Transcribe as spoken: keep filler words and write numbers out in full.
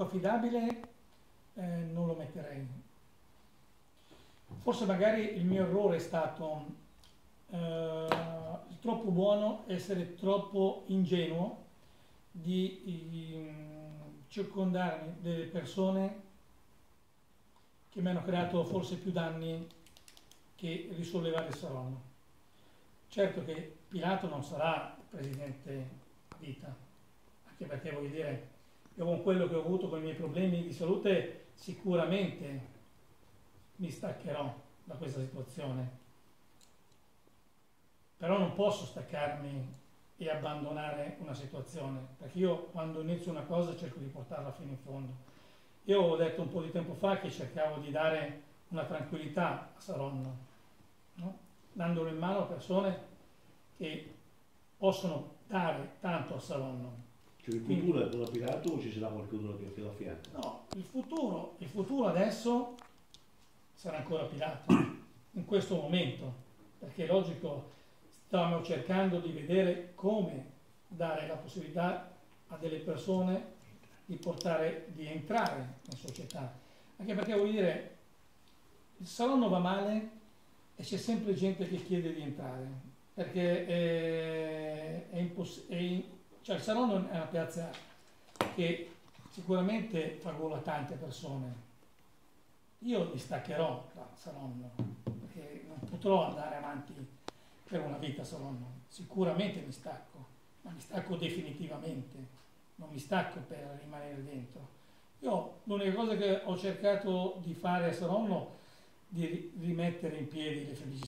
poco affidabile eh, non lo metterei. Forse magari il mio errore è stato eh, troppo buono, essere troppo ingenuo di, di circondarmi delle persone che mi hanno creato forse più danni che risollevare il Saronno. Certo che Pilato non sarà presidente a vita, anche perché voglio dire, io con quello che ho avuto con i miei problemi di salute sicuramente mi staccherò da questa situazione, però non posso staccarmi e abbandonare una situazione, perché io quando inizio una cosa cerco di portarla fino in fondo. Io ho detto un po' di tempo fa che cercavo di dare una tranquillità a Saronno, no? Dandolo in mano a persone che possono dare tanto a Saronno. Cioè il futuro è quello Pilato o ci sarà qualcuno che lo affianca? No, il futuro, il futuro adesso sarà ancora Pilato, in questo momento, perché è logico, stiamo cercando di vedere come dare la possibilità a delle persone di portare, di entrare in società, anche perché voglio dire, il Saronno va male e c'è sempre gente che chiede di entrare, perché è, è impossibile, cioè il Saronno è una piazza che sicuramente fa gola a tante persone. Io mi staccherò da Saronno, perché non potrò andare avanti per una vita a Saronno, sicuramente mi stacco, ma mi stacco definitivamente, non mi stacco per rimanere dentro. Io l'unica cosa che ho cercato di fare a Saronno è di rimettere in piedi le felicità.